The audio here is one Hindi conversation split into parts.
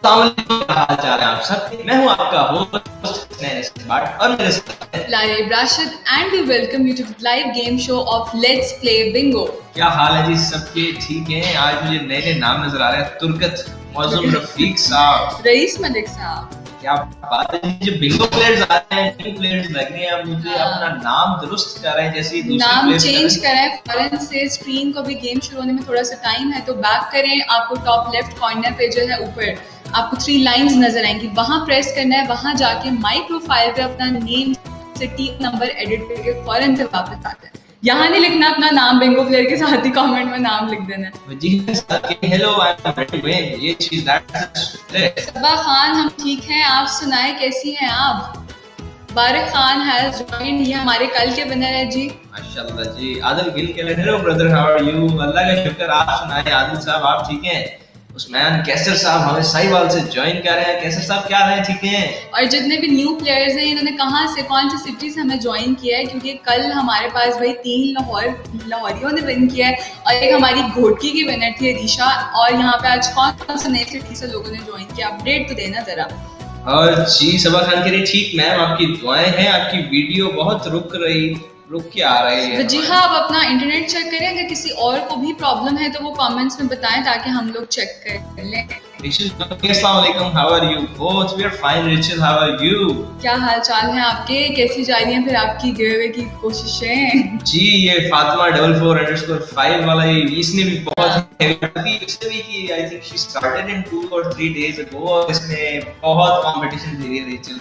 क्या हाल चाल है आप सबके। मैं हूं आपका होस्ट और मेरे साथ live Rashid and we welcome you to the live game show of let's play bingo. क्या हाल है जी सबके? ठीक हैं। आज मुझे नए नए नाम नजर आ रहे हैं। तुर्कत, मौजूम रफीक साहब, रईस मलिक साहब। क्या बात है जी। जो बिंगो प्लेयर्स आ रहे हैं, न्यू प्लेयर्स लग रहे हैं, मुझे अपना नाम दुरुस्त कर रहे हैं जैसे नाम चेंज कराएं फौरन से। स्क्रीन को भी गेम शुरू होने में थोड़ा सा टाइम है तो बैक करें। आपको टॉप लेफ्ट कॉर्नर पे जो है ऊपर आपको 3 लाइंस नजर आएंगी, वहां प्रेस करना है। वहां जाके माई प्रोफाइल पे अपना नेम, सिटी, नंबर एडिट करके फौरन से वापस आते हैं। यहाँ नहीं लिखना अपना नाम, बिंगो प्लेयर के साथ ही कमेंट में नाम लिख देना है। Hello I am ready win, ये चीज दैट। सबा खान, हम ठीक हैं, आप सुनाए कैसी हैं आप? बारिक खान हैज जॉइंड, ये हमारे कल के विनर है जी। माशाल्लाह जी। आदिल गिल के लिए hello brother, how are you? Allah का शुक्र, आप सुनाए आदिल साहब, आप ठीक हैं? उस्मान कैसर साहब हमें साहिवाल से ज्वाइन कर रहे हैं। कैसर साहब क्या रहे हैं? ठीक हैं। और जितने भी न्यू प्लेयर्स हैं, इन्होंने कहाँ से, कौन सी सिटी से हमें ज्वाइन किया है, क्योंकि कल हमारे पास भाई 3 लाहौरियों ने विन किया है और एक हमारी घोटकी की विनर थी रीशा। और यहाँ पे आज कौन सी नई सिटी से लोगों ने ज्वाइन किया, अपडेट तो देना जरा। और जी सबा खान के लिए ठीक मैम, आपकी दुआएं हैं। आपकी वीडियो बहुत रुक के आ रही है। जी हाँ, आप अपना इंटरनेट चेक करें, अगर किसी और को भी प्रॉब्लम है तो वो कमेंट्स में बताएं ताकि हम लोग चेक कर लें। अस्सलाम वालेकुम, how are you both? We are fine रिचल, हाउ आर यू? क्या हाल चाल है आपके? कैसी जा रही हैं फिर आपकी गिवे की कोशिशें? जी ये फातिमा 44_5 वाला, ये इसने भी बहुत इससे भी की, I think she started in 2 or 3 days ago। इसने बहुत कंपटीशन दे रही है।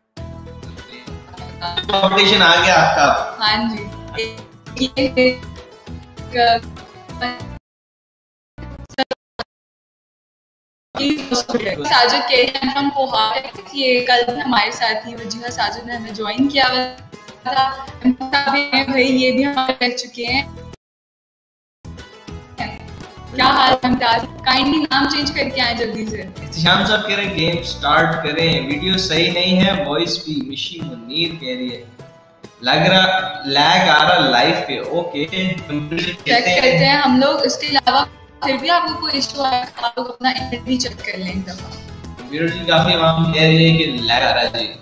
कंपटीशन आ गया आपका। हाँ जी। साजिद के हम ये कल हमारे साथ ही वजीहा साजिद ने हमें ज्वाइन किया था भाई, ये भी हमारे रह चुके हैं। क्या हाल है? काइंडली नाम चेंज करके आए जल्दी से। इत्तिशाम साहब कह रहे हैं गेम स्टार्ट करें, वीडियो सही नहीं है, वॉइस भी। मिशी मुनीर कह रही है लैग आ रहा लाइव पे। ओके चेक करते हैं हम लोग। इसके अलावा फिर भी आपको कोई इशू आए आप लोग अपना इंटरनेट भी चेक कर लें एक दफा। वीडियो जी काफी हम कह रही है कि लैग आ रहा है जी,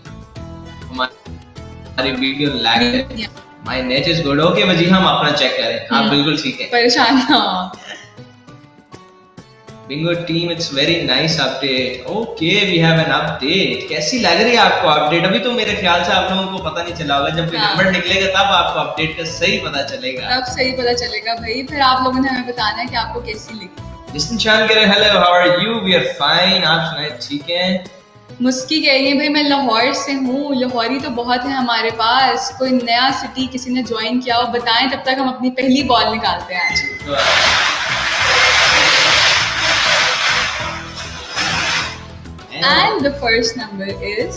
हमारी वीडियो लैग है। My net is good. Okay वजी, हम अपना चेक करें। आप बिल्कुल ठीक है, परेशान ना हो। Bingo team, it's very nice update. Okay we have an update. कैसी लग रही है आपको अपडेट? अभी तो मेरे ख्याल से आप लोगों को पता नहीं चला होगा, जब कोई नंबर निकलेगा तब आपको अपडेट का सही पता चलेगा। तब सही पता चलेगा भाई, फिर आप लोगों ने हमें बताना है कि आपको कैसी लगी। जिसने शान कह रहे hello how are you? We are fine, आप सुनाए ठीक हैं? मुस्की कह रही है भाई मैं लाहौर से हूँ, लाहौरी तो बहुत है हमारे पास। कोई नया सिटी किसी ने ज्वाइन किया हो बताएं, तब तक हम अपनी पहली बॉल निकालते हैं आज। And the first number is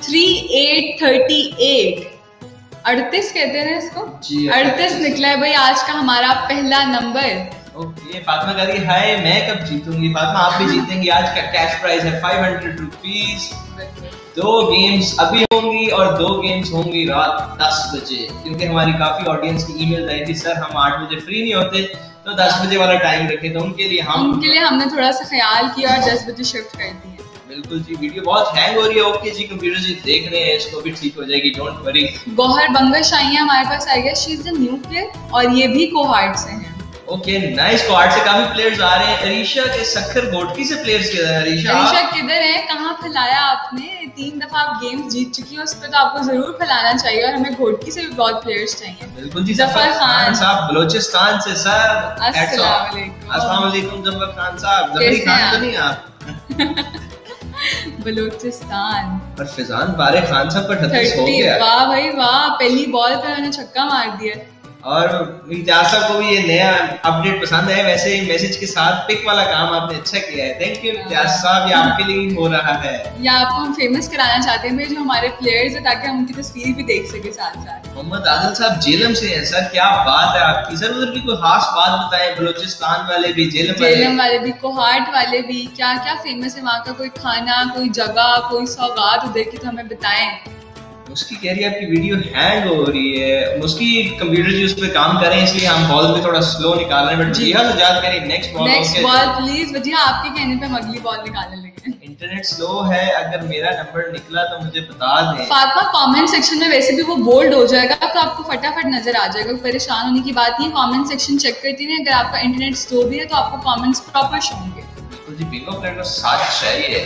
3838। 38 कहते हैं इसको। 38 निकला है भाई आज का हमारा पहला नंबर। ओके फातिमा कह रही है हाय, मैं कब जीतूंगी? फातिमा आप भी जीतेंगी। आज का कैश प्राइज है 500 रुपीज। 2 गेम्स अभी होंगी और 2 गेम्स होंगी रात 10 बजे, क्योंकि हमारी काफी ऑडियंस की ईमेल आई थी सर हम 8 बजे फ्री नहीं होते तो 10 बजे वाला टाइम रखे, तो उनके लिए हमने थोड़ा सा ख्याल किया और 10 बजे शिफ्ट कर दी है। बिल्कुल जी। वीडियो बहुत हैंग हो रही है। ओके जी, कंप्यूटर जी देख रहे हैं, इसको भी ठीक हो जाएगी, डोंट वरी। गौहर बंगश आई है हमारे पास, I guess she is the new player और ये भी कोहार्ट से हैं। ओके नाइस, कोहार्ट से काफी प्लेयर्स आ रहे हैं। अरीशा के सखर घोटकी से प्लेयर्स किधर है? अरीशा किधर है? कहां फैलाया आपने? 3 दफा आप गेम्स जीत चुकी हो, उस पर तो आपको जरूर फैलाना चाहिए। और हमें घोटकी से भी बहुत प्लेयर्स चाहिए। बिल्कुल जी। जफर खान साहब बलोचिस्तान से सर। अस्सलाम वालेकुम जफर खान साहब। जफरी खान तो नहीं आप? बलूचिस्तान। और फिजान बारे खान साहब का 38 हो गया। वाह भाई वाह, पहली बॉल पे मैंने छक्का मार दिया। और इम्तियाज साहब को भी ये नया अपडेट पसंद है। वैसे ही मैसेज के साथ पिक वाला काम आपने अच्छा किया है, थैंक यू इम्तियाज साहब, ये आपके लिए हो रहा है। या आपको हम फेमस कराना चाहते हैं जो हमारे प्लेयर्स हैं, ताकि हम उनकी तस्वीर भी देख सके साथ साथ। मोहम्मद आदिल साहब जेलम से हैं सर, क्या बात है आपकी। सर उधर की कोई खास बात बताएं। बलूचिस्तान वाले भी, जेलम वाले भी, कोहार्ट वाले भी, क्या क्या फेमस है वहाँ का? कोई खाना, कोई जगह, कोई सौगात उधर की तो हमें बताएं। मुस्की कह रही है आपकी वीडियो हैंग हो रही है। मुस्की कंप्यूटर जी उस पर काम करें, इसलिए हम बॉल में थोड़ा स्लो निकाल रहे हैं। बट जी हाँ तो याद करें नेक्स्ट बॉल प्लीज। वजिहा आपके कहने पे हम अगली बॉल निकालने लगे। इंटरनेट स्लो है, अगर मेरा नंबर निकला तो मुझे बता दें। फातिमा कमेंट सेक्शन में वैसे भी वो बोल्ड हो जाएगा तो आपको फटाफट नजर आ जाएगा, परेशान होने की बात नहीं। कमेंट सेक्शन चेक करती रहें, अगर आपका इंटरनेट स्लो भी है तो आपको कमेंट्स प्रॉपर शो होंगे। बिल्कुल जी, बिंगो प्लेयर को साथ चाहिए।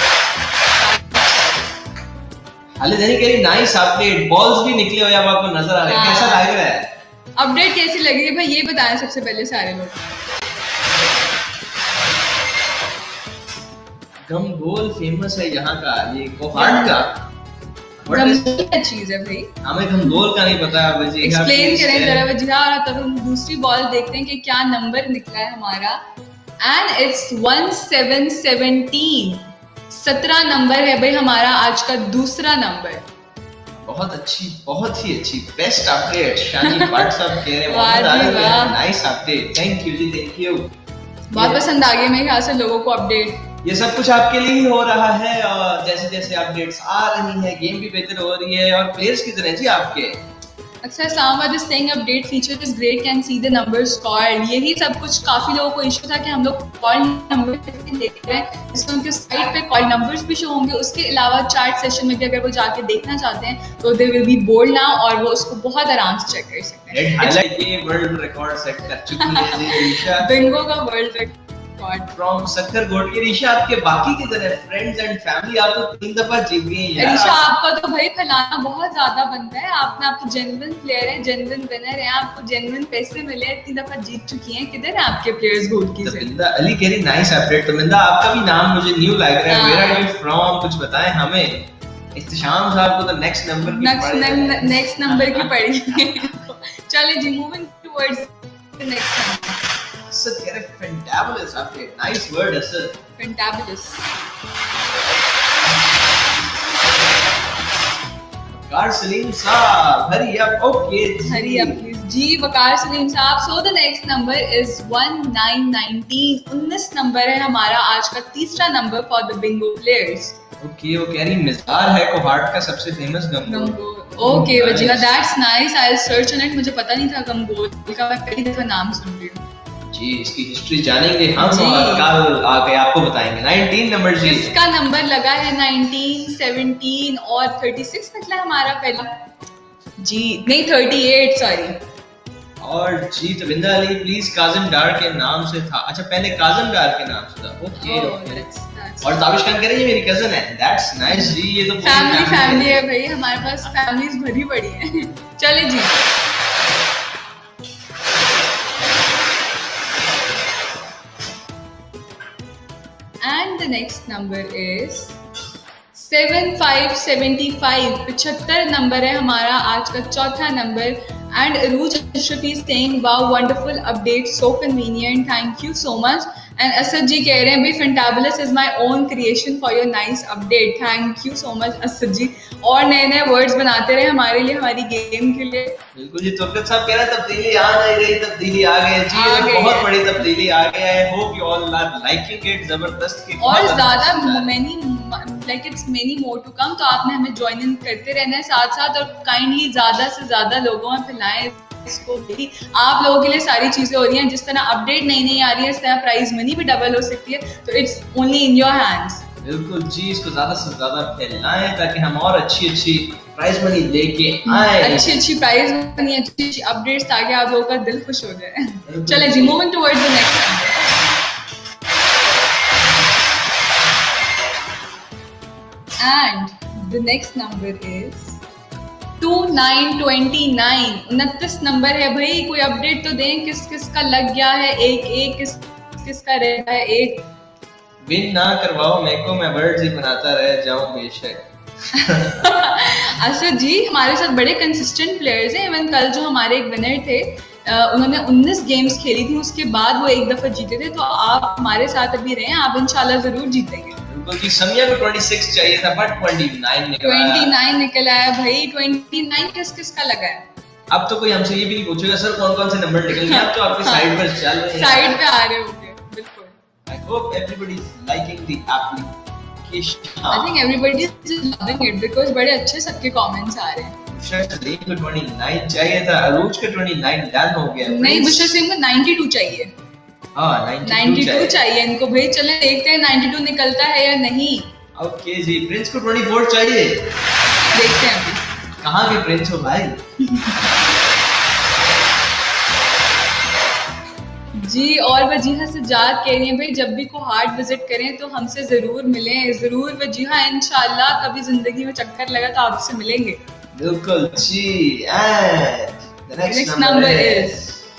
हाले देनी कह रही नाइस अपडेट, बॉल्स भी निकले हुए अब आपको नजर आ रहे हैं, कैसा लग रहा है? अपडेट कैसी लगी है भाई ये बताएं सबसे पहले सारे लोग। गमगोल फेमस है यहाँ का, ये कोहाट का गमगोल क्या चीज है भाई? हमें गमगोल का नहीं पता है वजी। एक्सप्लेन करें जरा वजीहा। और तब हम दूसरी बॉल देखते हैं कि क्या नंबर निकला है हमारा, एंड इट्स 1717। 17 नंबर है भाई हमारा आज का दूसरा नंबर। बहुत अच्छी, बहुत ही अच्छी, बेस्ट अपडेट। शानी व्हाट्सएप कह रहे हैं नाइस अपडेट, थैंक यू जी, थैंक यू। बहुत पसंद आ गई मेरे ख्याल से लोगों को अपडेट। ये सब कुछ आपके लिए ही हो रहा है, और जैसे जैसे अपडेट्स आ रही है गेम भी बेहतर हो रही है, और प्लेयर्स की तरह जी आपके। अच्छा, Islamabad is saying update feature is great, can see the numbers scored। यही सब कुछ काफी लोगों को इशू था कि हम लोग कॉल नंबर देख रहे हैं, जिसमें उनके साइट पे कॉल नंबर्स भी शो होंगे। उसके अलावा चैट सेशन में भी अगर वो जाके देखना चाहते हैं तो they will be bold now, और वो उसको बहुत आराम से चेक कर सकते हैं। हाईलाइट ये वर्ल्ड रिकॉर्ड सेट कर चुकी है बिंगो का वर्ल्ड रिकॉर्ड फ्रॉम सक्कर गोट। ऋषा आपके बाकी की तरह फ्रेंड्स एंड फैमिली आपको 3 दफा जीत गई है। ऋषा आपका तो भाई फैलाना बहुत ज्यादा बनता है, आपने आपको जेन्युइन प्लेयर है, जेन्युइन विनर है, आपको जेन्युइन पैसे मिले, 3 दफा जीत चुकी हैं। किधर है आपके प्लेयर्स गोट की? तमिंदा अली कह रही नाइस अपडेट। तमिंदा आपका भी नाम मुझे न्यू लग रहा है, वेयर आर यू फ्रॉम, कुछ बताएं हमें। इख्तिशाम साहब को तो नेक्स्ट नंबर की पड़ी। चलिए जी, moving towards the next number. Asad कह रहे fantabulous update, nice word Asad, fantabulous। वकार सलीम साहब hurry up, okay hurry up please जी वकार सलीम साहब। So the next number is 1919। 19 number है हमारा आज का तीसरा number for the bingo players। Okay, वो कह रही मिज़ार है कोहाट का सबसे फेमस गमगोल। Okay Wajiha, that's nice, I'll search on it। मुझे पता नहीं था गमगोल का, मैं पहली दफा नाम सुन रही हूँ जी। इसकी हिस्ट्री जानेंगे हम, कल आके आपको बताएंगे। 19 नंबर जी, इसका नंबर लगा है 19, 17 और 36 निकला हमारा पहला जी, नहीं 38 सॉरी। और जी तविंदा अली प्लीज काजिम डार के नाम से था। अच्छा पहले काजिम डार के नाम से था, ओके और ताबिश खान कह रही है मेरी कजन है, दैट्स नाइस जी। ये तो फैमिली है भाई, हमारे पास फैमिलीज भरी पड़ी है। चले जी, and the next number is 7575। 75 number है हमारा आज का चौथा number. And Arooj Ashraf is saying wow wonderful update, so convenient, thank you so much. And Asad ji कह रहे हैं भाई fantabulous is my own creation for your nice update, thank you so much Asad ji. और नए नए वर्ड्स बनाते रहे हमारे लिए, हमारी गेम के लिए। बिल्कुल जी, तुर्कत साहब कह रहे हैं तब्दीली आ नहीं रही, तब्दीली आ गई जी, बहुत बड़ी तब्दीली आ गया है। Hope you all are liking it, जबरदस्त की और ज्यादा मेनी मोर टू कम। तो आपने हमें ज्वाइन इन करते रहना है साथ साथ, और काइंडली ज्यादा से ज्यादा लोगों में फैलाएं इसको भी। आप लोगों के लिए सारी चीजें हो रही हैं, जिस तरह अपडेट नई आ रही है, इस तरह प्राइज मनी भी डबल हो सकती है, तो it's only in your hands. बिल्कुल जी, इसको ज्यादा से ज्यादा फैलाएं ताकि हम और अच्छी प्राइज मनी लेके आए, अच्छी प्राइज मनी, अच्छी अपडेट्स, ताकि आप लोगों का दिल खुश हो जाए। चले जी, moving towards the next number. And the next number is 2929। 29 number है भाई, कोई अपडेट तो दें, किस किस का लग गया है एक, किस का रह रहा है एक। विन ना करवाओ मेरे को, मैं वर्ड्स ही बनाता रह जाऊं बेशक। असद जी हमारे साथ बड़े कंसिस्टेंट प्लेयर्स हैं। इवन कल जो हमारे एक विनर थे, उन्होंने 19 गेम्स खेली थी, उसके बाद वो एक दफा जीते थे। तो आप हमारे साथ अभी रहे, आप इंशाल्लाह जरूर जीतेंगे। बिल्कुल जी, समिया को 26 चाहिए था बट 29 निकला है भाई। 29 किस का लगा है? अब तो कोई हमसे ये भी नहीं पूछेगा सर कौन कौन से नंबर निकल गए, अब तो आपकी साइड पर चल रहे हैं, साइड पे आ रहे होंगे। बिल्कुल, I hope everybody is liking the application. I think everybody is loving it because बड़े अच्छे सबके कमेंट्स आ रहे हैं। बुशरा सिंह को 29 चाहिए था, अरूज का 29 डन हो गया। नहीं, बुशरा सिंह को 92 चाहिए। हाँ 92 चाहिए इनको भाई। चले देखते हैं 92 निकलता है या नहीं। ओके जी, प्रिंस को 24 चाहिए। देखते हैं अभी। कहाँ के प्रिंस हो भाई? जी और वजीहा सज्जाद कह रही हैं भाई जब भी को हार्ट विजिट करें तो हमसे जरूर मिलें। जरूर वजीहा, इंशाल्लाह कभी जिंदगी में चक्कर लगा तो आपसे मिलेंगे। बिल्कुल जी। And the next number is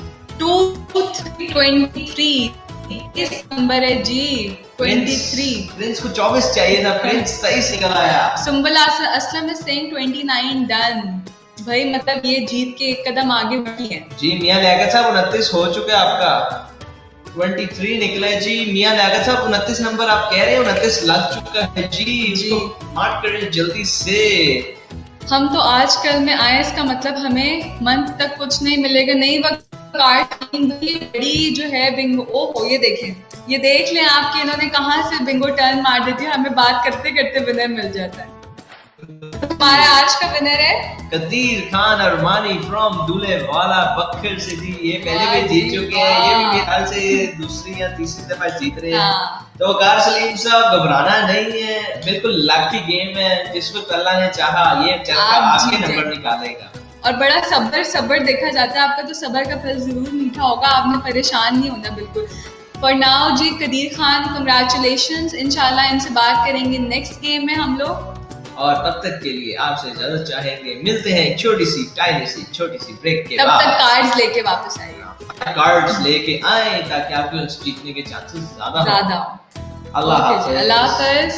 2323। इस नंबर है जी 23। प्रिंस को 24 चाहिए था, प्रिंस सही से निकल आया। Sumbal Aslam is saying 29 done. भाई मतलब ये जीत के एक कदम आगे बढ़ी है जी। मियां लियाकत साहब 29 हो चुका है आपका, 23 निकला है जी। मियां लियाकत साहब 29 नंबर आप कह रहे हैं, 29 लग चुका है जी। इसको मार्क करें जल्दी से। हम तो आजकल में आए, इसका मतलब हमें मंथ तक कुछ नहीं मिलेगा। नहीं वक्त कार्ड बड़ी जो है बिंगो। ओहो ये देखें, ये देख लें आपके इन्होंने कहाँ से बिंगो टर्न मार देती है। हमें बात करते करते विनर मिल जाता है। हमारा आज का विनर है कदीर खान अरमानी फ्रॉम दूल्हे वाला बखर से जी। ये पहले भी जीत चुके हैं, ये भी मेरे ख्याल से दूसरी या तीसरी दफा जीत रहे हैं। तो वकार सलीम साहब घबराना नहीं है, बिल्कुल लकी गेम है। जिस वक्त अल्लाह ने चाहा ये चरखा आपके नंबर निकालेगा। और बड़ा सब्र देखा जाता है आपका, तो सब्र का फल जरूर मीठा होगा। आपने परेशान नहीं होना बिल्कुल। फॉर नाउ जी कदीर खान कंग्रेचुलेशंस। इंशाल्लाह इनसे बात करेंगे नेक्स्ट गेम में हम लोग। और तब तक के लिए आपसे इजाजत चाहेंगे। मिलते हैं एक छोटी सी ब्रेक के बाद। तब तक कार्ड्स लेके वापस आइए। कार्ड्स लेके आए ताकि आपके जीतने के चांसेस ज्यादा हो। अल्लाह हाफ़िज़। अल्लाह हाफ़िज़।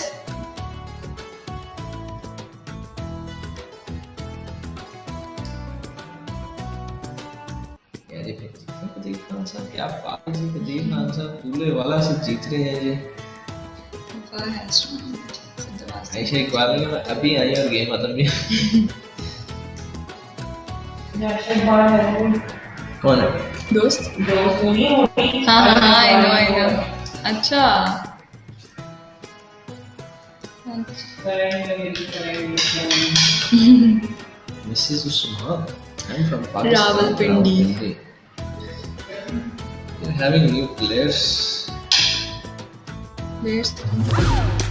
कदीर खान साहब क्या बात है, कदीर खान साहब दूल्हे वाला से जीत रहे हैं जी। ऐसे इकबाल अभी आई और गेम खत्म भी। कौन है दोस्त? हाँ आई नो। अच्छा missus Usman, I'm from Pakistan. Rawalpindi. You're having new players.